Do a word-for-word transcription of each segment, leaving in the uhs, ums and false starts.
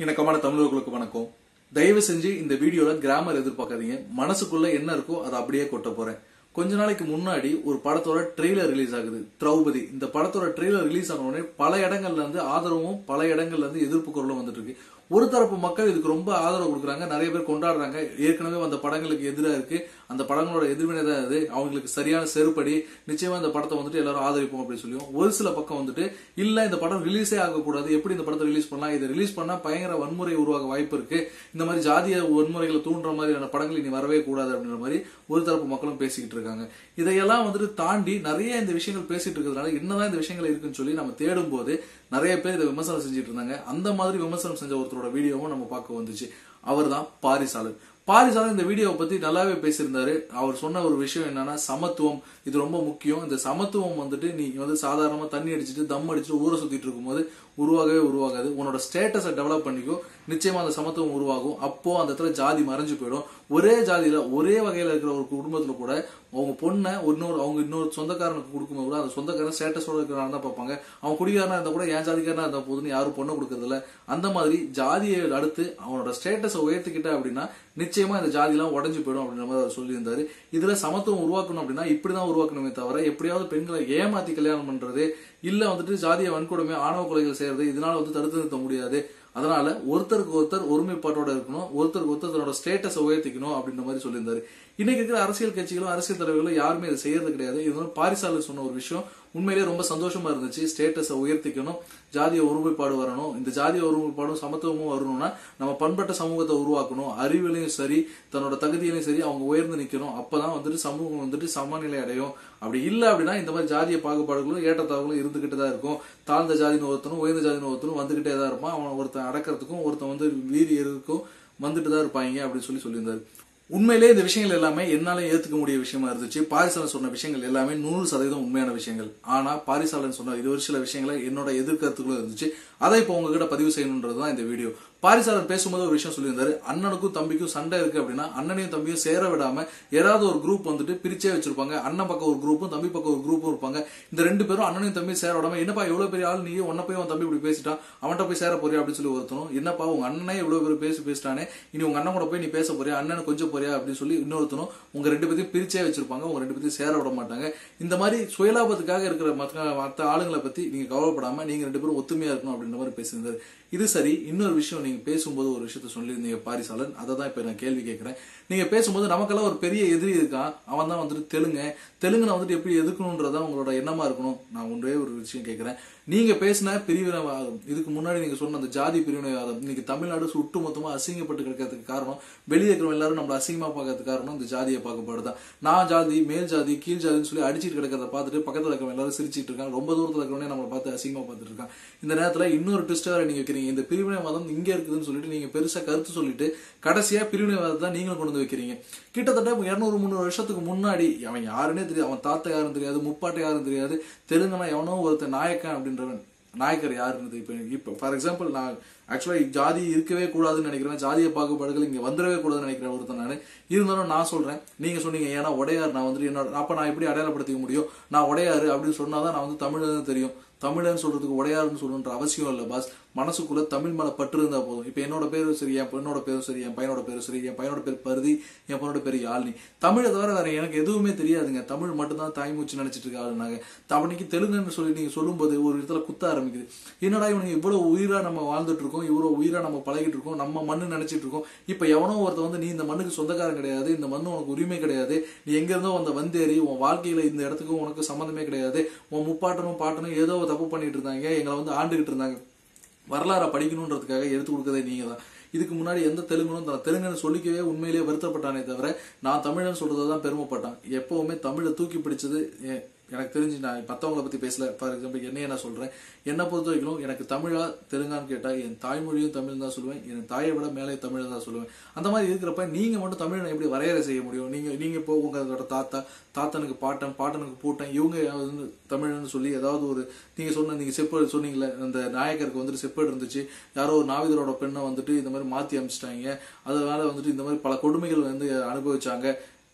இணக்கமான தமிழர்களுக்கு வணக்கம். தயவு செஞ்சு இந்த வீடியோல கிராமர் எதிர்பார்க்காதீங்க. மனசுக்குள்ள என்ன இருக்கோ அதை அப்படியே கொட்ட போறேன். கொஞ்ச நாளைக்கு முன்னாடி ஒரு படத்தோட ட்ரெய்லர் ரிலீஸ் ஆகுது, திரௌபதி. இந்த படத்தோட ட்ரெய்லர் ரிலீஸ் ஆன உடனே பல இடங்கள்ல இருந்து ஆதரவும் பல இடங்கள்ல இருந்து எதிர்ப்பு குரலும் வந்துட்டு இருக்கு. ஒரு தரப்பு மக்கள் இதுக்கு ரொம்ப ஆதரவு கொடுக்குறாங்க, நிறைய பேர் கொண்டாடுறாங்க. ஏற்கனவே அந்த படங்களுக்கு எதிராக இருக்கு, அந்த படங்களோட எதிர்வினை தான் அது, அவங்களுக்கு சரியான செருப்படி, நிச்சயமா இந்த படத்தை வந்துட்டு எல்லாரும் ஆதரிப்போம் அப்படின்னு சொல்லியும். ஒரு சில பக்கம் வந்துட்டு இல்ல இந்த படம் ரிலீஸே ஆகக்கூடாது, எப்படி இந்த படத்தை ரிலீஸ் பண்ணலாம், இதை ரிலீஸ் பண்ணா பயங்கர வன்முறை உருவாக வாய்ப்பு இருக்கு, இந்த மாதிரி ஜாதிய வன்முறைகளை தூண்டுற மாதிரியான படங்கள் இனி வரவே கூடாது அப்படின்ற மாதிரி ஒரு தரப்பு மக்களும் பேசிக்கிட்டு இருக்காங்க. இதையெல்லாம் வந்துட்டு தாண்டி நிறைய இந்த விஷயங்கள் பேசிட்டு இருக்கிறதுனால என்னதான் இந்த விஷயங்கள் இருக்குன்னு சொல்லி நம்ம தேடும் போது நிறைய பேர் இதை விமர்சனம் செஞ்சுட்டு இருந்தாங்க. அந்த மாதிரி விமர்சனம் செஞ்ச ஒருத்தரோட வீடியோவும் நம்ம பார்க்க வந்துச்சு. அவர் தான் பாரிசாலன். பாரிசாலன் இந்த வீடியோவை பத்தி நல்லாவே பேசியிருந்தாரு. அவர் சொன்ன ஒரு விஷயம் என்னன்னா, சமத்துவம் இது ரொம்ப முக்கியம். இந்த சமத்துவம் வந்துட்டு நீ வந்து சாதாரணமா தண்ணி அடிச்சுட்டு தம் அடிச்சுட்டு ஊரை சுத்திட்டு இருக்கும் போது உருவாகவே உருவாகாது. உன்னோட ஸ்டேட்டஸை டெவலப் பண்ணிக்கோ, நிச்சயமா அந்த சமத்துவம் உருவாகும். அப்போ அந்த இடத்துல ஜாதி மறைஞ்சு போயிடும். ஒரே ஜாதியில ஒரே வகையில இருக்கிற ஒரு குடும்பத்துல கூட அவங்க பொண்ணை இன்னொரு அவங்க இன்னொரு சொந்தக்காரனுக்கு கொடுக்கும்போது கூட அந்த சொந்தக்காரன் ஸ்டேட்டஸோட இருக்கிறான் தான் பார்ப்பாங்க. அவன் குடிகாரனா இருந்தா கூட என் ஜாதிக்காரனா இருந்தா போதுன்னு யாரும் பொண்ணை கொடுக்கறது இல்ல. அந்த மாதிரி ஜாதியை அடுத்து அவனோட ஸ்டேட்டஸை உயர்த்திக்கிட்ட அப்படின்னா நிச்சயமா இந்த ஜாதி எல்லாம் உடஞ்சு போயிடும் அப்படின்ற மாதிரி அவர் சொல்லியிருந்தாரு. இதுல சமத்துவம் உருவாக்கணும் அப்படின்னா இப்படிதான் உருவாக்கணுமே தவிர எப்படியாவது பெண்களை ஏமாத்தி கல்யாணம் பண்றது, இல்ல வந்துட்டு ஜாதிய வன்கொடுமை ஆணவ கொலைகள் செய்யறது, இதனால வந்து தடுத்து நிறுத்த முடியாது. அதனால ஒருத்தருக்கு ஒருத்தர் ஒருமைப்பாட்டோட இருக்கணும், ஒருத்தருக்கு ஒருத்தர் தன்னோட ஸ்டேட்டஸை உயர்த்திக்கணும் அப்படின்ற மாதிரி சொல்லியிருந்தாரு. இன்னைக்கு இருக்கிற அரசியல் கட்சிகளும் அரசியல் தலைவர்களும் யாருமே இதை செய்யறது கிடையாது. இது பாரிசாலன் சொன்ன ஒரு விஷயம் உண்மையிலேயே ரொம்ப சந்தோஷமா இருந்துச்சு. ஸ்டேட்டஸை உயர்த்திக்கணும், ஜாதிய ஒருமைப்பாடு வரணும். இந்த ஜாதிய ஒருமைப்பாடும் சமத்துவமும் வரணும்னா நம்ம பண்பட்ட சமூகத்தை உருவாக்கணும். அறிவிலையும் சரி தன்னோட தகுதியிலையும் சரி அவங்க உயர்ந்து நிக்கணும். அப்பதான் வந்துட்டு சமூகம் வந்துட்டு சமநிலை அடையும். அப்படி இல்லை அப்படின்னா இந்த மாதிரி ஜாதிய பாகுபாடுகளும் ஏற்றத்தாழ்வுகளும் இருந்துகிட்டு தான் இருக்கும். தாழ்ந்த ஜாதின்னு ஒருத்தனும் உயர்ந்த ஜாதின்னு ஒருத்தனும் வந்துகிட்டே தான் இருப்பான். அவன் ஒருத்தன் அடக்கிறதுக்கும் ஒருத்தன் வந்து வீரி இருக்கும் வந்துட்டு தான் இருப்பாங்க அப்படின்னு சொல்லி சொல்லியிருந்தாரு. உண்மையிலேயே இந்த விஷயங்கள் எல்லாமே என்னால ஏத்துக்க முடிய விஷயமா இருந்துச்சு. பாரிசாலன் சொன்ன விஷயங்கள் எல்லாமே நூறு சதவீதம் உண்மையான விஷயங்கள். ஆனா பாரிசாலன் சொன்ன இது ஒரு சில விஷயங்களை என்னோட எதிர்கருத்துக்களும் இருந்துச்சு. அதை இப்போ உங்ககிட்ட பதிவு செய்யணும்ன்றதுதான் இந்த வீடியோ. பாரிசாலன் பேசும்போது ஒரு விஷயம் சொல்லியிருந்தாரு, அண்ணனுக்கும் தம்பிக்கும் சண்டை இருக்கு அப்படின்னா அண்ணனையும் தம்பியும் சேர விடாம ஏதாவது ஒரு குரூப் வந்துட்டு பிரிச்சே வச்சிருப்பாங்க. அண்ணன் பக்கம் ஒரு குரூப்பும் தம்பி பக்கம் ஒரு குரூப்பும் இருப்பாங்க. இந்த ரெண்டு பேரும் அண்ணனையும் தம்பியும் சேர விடாம, என்னப்பா எவ்வளவு பெரிய ஆள் நீ, உன்ன போய் உன் தம்பி இப்படி பேசிட்டான், அவன்கிட்ட போய் சேர போறியா அப்படின்னு சொல்லி ஒருத்தனும், என்னப்பா உங்க அண்ணனே இவ்வளவு பேர் பேசி பேசிட்டானே, இனி உங்க அண்ணன் கூட போய் நீ பேச போறியா, அண்ணனை கொஞ்சம் போறியா அப்படின்னு சொல்லி இன்னொருத்தனும் உங்க ரெண்டு பேத்தையும் பிரிச்சே வச்சிருப்பாங்க. உங்க ரெண்டு பேத்தையும் சேர விட மாட்டாங்க. இந்த மாதிரி சுயலாபத்துக்காக இருக்கிற மற்ற ஆளுங்களை பத்தி நீங்க கவலைப்படாம நீங்க ரெண்டு பேரும் ஒத்துமையா இருக்கணும் அப்படின்ற மாதிரி பேசியிருந்தாரு. இது சரி. இன்னொரு விஷயம், நீங்க பேசும்போது ஒரு விஷயத்த சொல்லியிருந்தீங்க பாரிசாலன், அதை தான் இப்ப நான் கேள்வி கேட்கிறேன். நீங்க பேசும்போது நமக்கெல்லாம் ஒரு பெரிய எதிரி இருக்கான், அவன் தான் வந்துட்டு தெலுங்கு. தெலுங்குல வந்துட்டு எப்படி எதுக்கணும்ன்றதான் உங்களோட எண்ணமா இருக்கணும். நான் ஒன்றே ஒரு விஷயம் கேட்கிறேன். நீங்க பேசின பிரிவினைவாதம், இதுக்கு முன்னாடி நீங்க சொன்ன அந்த ஜாதி பிரிவினைவாதம் இன்னைக்கு தமிழ்நாடு சுட்டு மொத்தமா அசிங்கப்பட்டு கிடக்கிறதுக்கு காரணம், வெளியே இருக்கிறவங்க எல்லாரும் நம்மள அசிங்கமா பார்க்கறதுக்கு காரணம் இந்த ஜாதியை பார்க்கப்படுதான். நான் ஜாதி, மேல் ஜாதி, கீழ் ஜாதின்னு சொல்லி அடிச்சிட்டு கிடக்கிறத பார்த்துட்டு பக்கத்துல இருக்கிறவங்க எல்லாரும் சிரிச்சிட்டு இருக்காங்க. ரொம்ப தூரத்துல இருக்கிறவனே நம்மளை பார்த்து அசிங்கமா பார்த்துட்டு இருக்காங்க. இந்த நேரத்துல இன்னொரு ட்விஸ்ட் வேற நீங்க வைக்கிறீங்க. இந்த பிரிவினைவாதம் இங்க இருக்குதுன்னு சொல்லிட்டு நீங்க பெருசா கருத்து சொல்லிட்டு கடைசியா பிரிவினைவாதத்தை நீங்களும் கொண்டு வந்து வைக்கிறீங்க. கிட்டத்தட்ட இருநூறு முந்நூறு வருஷத்துக்கு முன்னாடி அவன் யாருன்னே தெரியாது, அவன் தாத்தா யாரும் தெரியாது, முப்பாட்டை யாரும் தெரியாது, தெலுங்குனா எவனோ ஒருத்தர் நாயக்கன் அப்படின்றவன், நாயக்கர் யாருன்னு இப்ப இப்ப ஃபார் எக்ஸாம்பிள் நான் ஆக்சுவலா ஜாதி இருக்கவே கூடாதுன்னு நினைக்கிறேன், ஜாதிய பாகுபாடுகள் இங்க வந்துடவே கூடாதுன்னு நினைக்கிறேன் ஒருத்தன் நானு. இருந்தாலும் நான் சொல்றேன், நீங்க சொன்னீங்க ஏன்னா உடையார், நான் வந்துட்டு என்ன அப்ப நான் எப்படி அடையாளப்படுத்திக்க முடியும், நான் உடையாரு அப்படின்னு சொன்னாதான் நான் வந்து தமிழன்னு தெரியும். தமிழன்னு சொல்றதுக்கு உடையாருன்னு சொல்லணுன்ற அவசியம் இல்லை பாஸ். மனசுக்குள்ள தமிழ் மேல பற்று இருந்தா போதும். இப்ப என்னோட பேரும் சரி, என் பொண்ணோட பேரும் சரி, என் பையனோட பேரும் சரி, என் பையனோட பேர் பருதி, என் பொண்ணோட பேர் யாழ்னி. தமிழை தவிர வேற எனக்கு எதுவுமே தெரியாதுங்க. தமிழ் மட்டும்தான் தாய்மூச்சு நினைச்சிட்டு இருக்க ஆளுனாங்க. தமிழுக்கு தெலுங்குன்னு சொல்லி நீங்க சொல்லும் போது ஒரு இடத்துல குத்த ஆரம்பிக்குது. என்னடா இவனுக்கு இவ்வளவு உயிரா நம்ம வாழ்ந்துட்டு இருக்கோம், இவ்வளவு உயிரா நம்ம பழகிட்டு இருக்கோம், நம்ம மண்ணு நினைச்சிட்டு இருக்கோம். இப்ப எவனோ ஒருத்த வந்து நீ இந்த மண்ணுக்கு சொந்தக்காரன் கிடையாது, இந்த மண்ணு உனக்கு உரிமை கிடையாது, நீ எங்க இருந்தோ வந்த வந்தேறி, உன் வாழ்க்கையில இந்த இடத்துக்கு உனக்கு சம்மந்தமே கிடையாது, உன் முப்பாட்டனும் பாட்டனும் ஏதோ தப்பு பண்ணிட்டு இருந்தாங்க, எங்களை வந்து ஆண்டுகிட்டு இருந்தாங்க, வரலாறை படிக்கணும்ன்றதுக்காக எடுத்து கொடுக்கறதே நீங்க தான். இதுக்கு முன்னாடி எந்த தெலுங்கனும் தெலுங்குன்னு சொல்லிக்கவே உண்மையிலேயே வருத்தப்பட்டானே தவிர நான் தமிழன் சொல்றதான் பெருமைப்பட்டான். எப்பவுமே தமிழை தூக்கி பிடிச்சது எனக்கு தெரிஞ்சு, நான் மற்றவங்களை பத்தி பேசல. ஃபார் எக்ஸாம்பிள் என்னைய நான் சொல்றேன், என்னை பொறுத்த வரைக்கும் எனக்கு தமிழா தெலுங்கான்னு கேட்டா என் தாய்மொழியும் தமிழ் தான் சொல்லுவேன், என் தாயை விட மேலே தமிழ் தான் சொல்லுவேன். அந்த மாதிரி இருக்கிறப்ப நீங்க மட்டும் தமிழனை எப்படி வரையறை செய்ய முடியும்? நீங்க நீங்க இப்போ உங்களோட தாத்தா, தாத்தனுக்கு பாட்டன், பாட்டனுக்கு பூட்டன், இவங்க வந்து தமிழ்னு சொல்லி ஏதாவது ஒரு நீங்க சொன்ன நீங்க செப்பேடு சொன்னீங்களே, அந்த நாயக்கருக்கு வந்துட்டு செப்பேடு இருந்துச்சு, யாரோ ஒரு நாவிதரோட பெண்ணை வந்துட்டு இந்த மாதிரி மாத்தி அமைச்சிட்டாங்க, அதனால வந்துட்டு இந்த மாதிரி பல கொடுமைகள் வந்து அனுபவிச்சாங்க.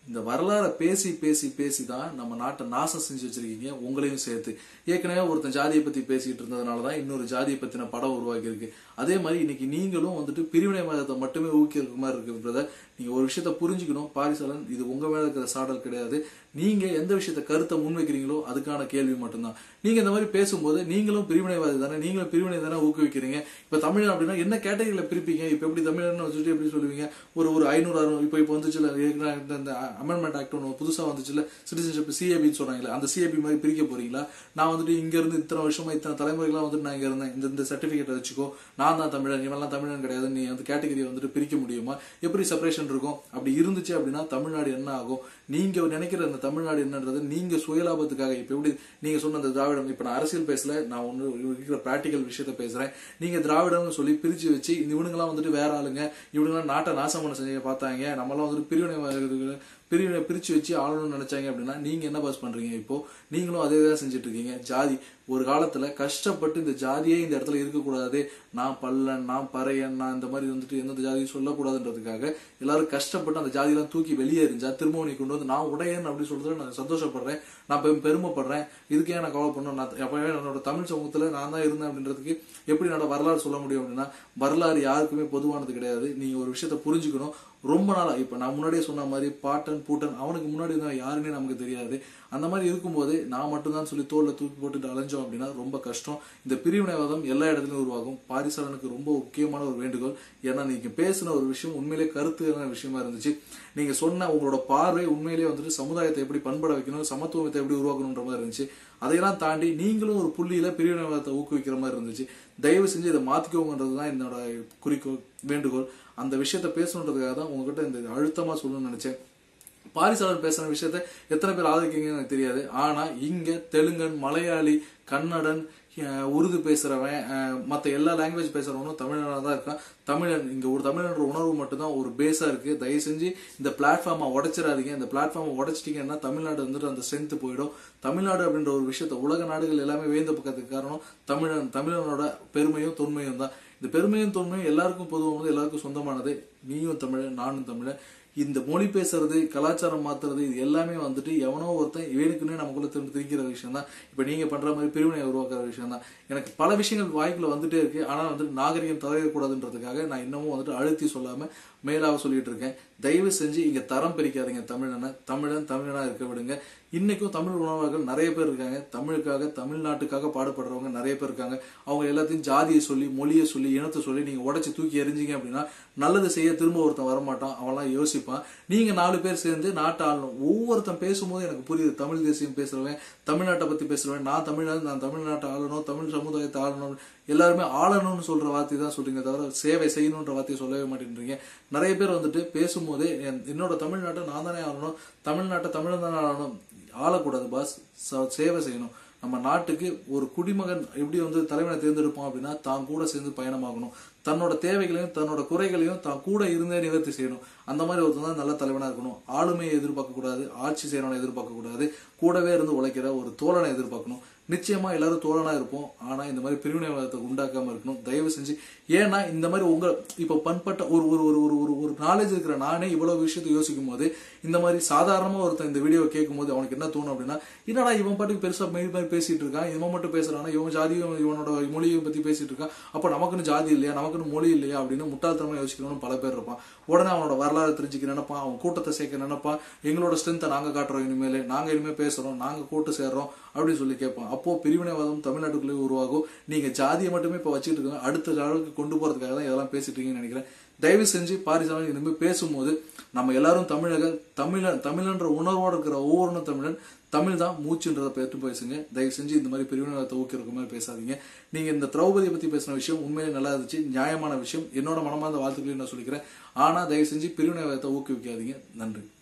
இந்த வரலாறை பேசி பேசி பேசி தான் நம்ம நாட்டை நாசம் செஞ்சு வச்சிருக்கீங்க, உங்களையும் சேர்த்து. ஏற்கனவே ஒருத்தன் ஜாதியை பத்தி பேசிட்டு இருந்ததுனாலதான் இன்னொரு ஜாதியை பத்தின படம் உருவாக்கி இருக்கு. அதே மாதிரி இன்னைக்கு நீங்களும் வந்துட்டு பிரிவினைவாதத்தை மட்டுமே ஊக்குவிக்கிற மாதிரி இருக்கு பிரதர். நீங்க ஒரு விஷயத்த புரிஞ்சுக்கணும், பாரிசாலன் இது உங்க மேல இருக்கிற சாடல் கிடையாது. நீங்க எந்த விஷயத்த கருத்தை முன்வைக்கிறீங்களோ அதுக்கான கேள்வி மட்டும்தான். நீங்க இந்த மாதிரி பேசும்போது நீங்களும் பிரிவினைவாதி தானே, நீங்களும் பிரிவினை தானே ஊக்குவிக்கிறீங்க. இப்ப தமிழன் அப்படின்னா என்ன கேட்டகரியில பிரிப்பீங்க? இப்ப எப்படி தமிழன் வச்சுட்டு எப்படி சொல்லுவீங்க? ஒரு ஒரு ஐநூறு அறுநூறு இப்ப இப்ப வந்துச்சுல இந்த அமெண்ட்மெண்ட் ஆக்ட் ஒன்று புதுசா வந்துச்சுல, சிட்டிசன்ஷிப் சிஏபின்னு சொல்றாங்களே, அந்த சிஏபி மாதிரி பிரிக்க போறீங்களா? நான் வந்துட்டு இங்க இருந்து இத்தனை வருஷமா இத்தனை தலைமுறைகளா வந்துட்டு நான் இங்க இருந்தேன், இந்த இந்த சர்டிபிகேட் வச்சுக்கோ, நான் தான் தமிழன், இவெல்லாம் தமிழன் கிடையாது, நீ அந்த கேட்டகரியை வந்துட்டு பிரிக்க முடியுமா? எப்படி செப்பரேஷன் இருக்கும்? அப்படி இருந்துச்சு அப்படின்னா தமிழ்நாடு என்ன ஆகும்? நீங்க நினைக்கிற அந்த தமிழ்நாடு என்னன்றது நீங்க சுயலாபத்துக்காக இப்ப எப்படி நீங்க சொன்ன அந்த திராவிடம், இப்ப நான் அரசியல் பேசல, நான் ஒண்ணு இருக்கிற பிராக்டிகல் விஷயத்த பேசுறேன். நீங்க திராவிடம்னு சொல்லி பிரிச்சு வச்சு இந்த இவனுங்கெல்லாம் வந்துட்டு வேற ஆளுங்க, இவனுங்கெல்லாம் நாட்டை நாசம் பண்ண செஞ்சு பார்த்தாங்க, நம்மளாம் வந்துட்டு பிரிவினை பிரிவினை பிரிச்சு வச்சு ஆளணும்னு நினைச்சாங்க அப்படின்னா நீங்க என்ன பாஸ் பண்றீங்க? இப்போ நீங்களும் அதே தான் செஞ்சுட்டு இருக்கீங்க. ஜாதி ஒரு காலத்துல கஷ்டப்பட்டு இந்த ஜாதியே இந்த இடத்துல இருக்கக்கூடாது, நான் பல்லன், நான் பறையன், நான் இந்த மாதிரி வந்துட்டு எந்த ஜாதியும் சொல்லக்கூடாதுன்றதுக்காக எல்லாரும் கஷ்டப்பட்டு அந்த ஜாதியெல்லாம் தூக்கி வெளியே எரிஞ்சா திரும்பவும் நீ கொண்டு வந்து நான் உடையன் அப்படின்னு சொல்றது நான் சந்தோஷப்படுறேன், நான் பெருமைப்படுறேன். இதுக்கே நான் கவலை பண்ணணும். நான் எப்பவே என்னோட தமிழ் சமூகத்துல நான் தான் இருந்தேன் அப்படின்றதுக்கு எப்படி என்னோட வரலாறு சொல்ல முடியும் அப்படின்னா, வரலாறு யாருக்குமே பொதுவானது கிடையாது. நீங்க ஒரு விஷயத்த புரிஞ்சுக்கணும். ரொம்ப நாளா இப்ப நான் முன்னாடியே சொன்ன மாதிரி பாட்டன் பூட்டன் அவனுக்கு முன்னாடி தான் யாருன்னே நமக்கு தெரியாது. அந்த மாதிரி இருக்கும்போது நான் மட்டும்தான் சொல்லி தோல்ல தூக்கி போட்டுட்டு அலைஞ்சோம் அப்படின்னா ரொம்ப கஷ்டம். இந்த பிரிவினைவாதம் எல்லா இடத்துலயும் உருவாகும். பாரிசாலனுக்கு ரொம்ப முக்கியமான ஒரு வேண்டுகோள், ஏன்னா நீங்க பேசின ஒரு விஷயம் உண்மையிலே கருத்துக்கான விஷயமா இருந்துச்சு. நீங்க சொன்ன உங்களோட பார்வை உண்மையிலேயே வந்துட்டு சமுதாயத்தை எப்படி பண்பட வைக்கணும், சமத்துவத்தை எப்படி உருவாக்கணும்ன்ற மாதிரி இருந்துச்சு. அதையெல்லாம் தாண்டி நீங்களும் ஒரு புள்ளியில பிரிவினைவாதத்தை ஊக்குவிக்கிற மாதிரி இருந்துச்சு. தயவு செஞ்சு இதை மாத்திக்கோங்கன்றதுதான் என்னோட குறிக்கோள், வேண்டுகோள். அந்த விஷயத்த பேசணுன்றதுக்காக தான் உங்ககிட்ட இந்த அழுத்தமா சொல்லணும்னு நினைச்சேன். பாரிசாலன் பேசுற விஷயத்த எத்தனை பேர் ஆதரிக்கீங்கன்னு எனக்கு தெரியாது. ஆனா இங்க தெலுங்கன், மலையாளி, கன்னடன், உருது பேசுறவன், மத்த எல்லா லாங்குவேஜ் பேசுறவனும் தமிழனா தான் இருக்கான். தமிழன் இங்க ஒரு தமிழன்ற உணர்வு மட்டும்தான் ஒரு பேஸா இருக்கு. தயவு செஞ்சு இந்த பிளாட்ஃபார்மை உடைச்சிடாதீங்க. இந்த பிளாட்ஃபார்மை உடைச்சிட்டீங்கன்னா தமிழ்நாடு வந்துட்டு அந்த ஸ்ட்ரென்த் போயிடும். தமிழ்நாடு அப்படின்ற ஒரு விஷயத்த உலக நாடுகள் எல்லாமே வேந்த பக்கத்துக்கு காரணம் தமிழன், தமிழனோட பெருமையும் தொன்மையும் தான். இந்த பெருமையும் தொன்மையும் எல்லாருக்கும் பொதுவானது, எல்லாருக்கும் சொந்தமானது. நீயும் தமிழன், நானும் தமிழன். இந்த மொழி பேசுறது, கலாச்சாரம் மாத்துறது, இது எல்லாமே வந்துட்டு எவனோ ஒருத்தன் இவனுக்குன்னே நமக்குள்ள திரும்ப திரிக்கிற விஷயம் தான். இப்ப நீங்க பண்ற மாதிரி பிரிவினை உருவாக்குற விஷயம் தான். எனக்கு பல விஷயங்கள் வாய்க்குள்ள வந்துட்டே இருக்கு. ஆனா வந்துட்டு நாகரிகம் தவறக்கூடாதுன்றதுக்காக நான் இன்னமும் வந்துட்டு அழுத்தி சொல்லாம மேலாக சொல்லிட்டு இருக்கேன். தயவு செஞ்சு இங்க தரம் பிரிக்காதீங்க. தமிழனை தமிழன் தமிழனா இருக்க விடுங்க. இன்னைக்கும் தமிழ் உணர்வாளர்கள் நிறைய பேர் இருக்காங்க. தமிழுக்காக, தமிழ்நாட்டுக்காக பாடுபடுறவங்க நிறைய பேர் இருக்காங்க. அவங்க எல்லாத்தையும் ஜாதியை சொல்லி, மொழியை சொல்லி, இனத்தை சொல்லி நீங்க உடைச்சு தூக்கி எறிஞ்சிங்க அப்படின்னா நல்லது செய்ய திரும்ப ஒருத்தன் வரமாட்டான், அவன்லாம் யோசிப்பான். நீங்க நாலு பேர் சேர்ந்து நாட்டை ஆளணும். ஒவ்வொருத்தன் பேசும்போது எனக்கு புரியுது, தமிழ் தேசியம் பேசுறவன், தமிழ்நாட்டை பத்தி பேசுறவன், நான் தமிழ்நாடு, நான் தமிழ்நாட்டை ஆளணும், தமிழ் சமுதாயத்தை ஆளணும், எல்லாருமே ஆளணும்னு சொல்ற வார்த்தை தான் சொல்றீங்க தவிர சேவை செய்யணும்ன்ற வார்த்தையை சொல்லவே மாட்டேன்றீங்க. நிறைய பேர் வந்துட்டு பேசும்போது என்னோட தமிழ்நாட்டை நான் தானே ஆளணும், தமிழ்நாட்டை தமிழன் தானே ஆளணும். ஆளக்கூடாது பாஸ், சேவை செய்யணும். நம்ம நாட்டுக்கு ஒரு குடிமகன் எப்படி வந்து தலைவனை தேர்ந்தெடுப்போம் அப்படின்னா தான் கூட சேர்ந்து பயணமாகணும். தன்னோட தேவைகளையும் தன்னோட குறைகளையும் தான் கூட இருந்தே நிவர்த்தி செய்யணும். அந்த மாதிரி ஒருத்தன் தான் நல்ல தலைவனா இருக்கணும். ஆளுமையை எதிர்பார்க்க கூடாது, ஆட்சி செய்யறவனை எதிர்பார்க்க கூடாது, கூடவே இருந்து உழைக்கிற ஒரு தோழனை எதிர்பார்க்கணும். நிச்சயமா எல்லாரும் தோழனா இருப்போம். ஆனா இந்த மாதிரி பிரிவினைவாதத்தை உண்டாக்காம இருக்கணும் தயவு செஞ்சு. ஏன்னா இந்த மாதிரி உங்க இப்ப பண்பட்ட ஒரு ஒரு ஒரு ஒரு ஒரு நாலேஜ் இருக்கிற நானே இவ்வளவு விஷயத்தை யோசிக்கும் போது, இந்த மாதிரி சாதாரணமா ஒருத்தன் இந்த வீடியோ கேட்கும் போது அவனுக்கு என்ன தோணும் அப்படின்னா, என்னடா இவன் பாட்டுக்கு பெருசா மெயில் மாதிரி பேசிட்டு இருக்கான், இவன் மட்டும் பேசுறானா, இவன் ஜாதியும் இவனோட மொழியை பத்தி பேசிட்டு இருக்கான், அப்ப நமக்குன்னு ஜாதி இல்லையா, நமக்குன்னு மொழி இல்லையா அப்படின்னு முட்டாள்தனமா யோசிக்கணும்னு பல பேர் இருப்பான். உடனே அவனோட வரலாறு தெரிஞ்சுக்க நினைப்பான், அவன் கூட்டத்தை சேர்க்க நினைப்பான், எங்களோட ஸ்ட்ரென்த்தை நாங்க காட்டுறோம், இனிமேல் நாங்க இனிமே பேசுறோம், நாங்க கூட்டு சேர்றோம் அப்படின்னு சொல்லி கேட்பான். அப்போ பிரிவினைவாதம் தமிழ்நாட்டுக்குள்ளே உருவாகும். நீங்க ஜாதியை மட்டுமே இப்ப வச்சுட்டு இருக்காங்க, அடுத்த அளவுக்கு கொண்டு போறதுக்காக தான் இதெல்லாம் பேசிட்டு இருக்கீங்கன்னு நினைக்கிறேன். தயவு செஞ்சு பாரிசாலன் இனிமே பேசும்போது நம்ம எல்லாரும் தமிழர்கள், தமிழன் தமிழன்ற உணர்வோடு இருக்கிற ஒவ்வொரு தமிழன் தமிழ் தான் மூச்சுன்றதை பேட்டு பேசுங்க. தயவு செஞ்சு இந்த மாதிரி பிரிவினைவாதத்தை ஊக்குவிக்கிற மாதிரி பேசாதீங்க. நீங்க இந்த திரௌபதியை பத்தி பேசின விஷயம் உண்மையிலே நல்லா இருந்துச்சு, நியாயமான விஷயம். என்னோட மனமார்ந்த வாழ்த்துக்களையும் நான் சொல்லிக்கிறேன். ஆனா தயவு செஞ்சு பிரிவினைவாதத்தை ஊக்குவிக்காதீங்க. நன்றி.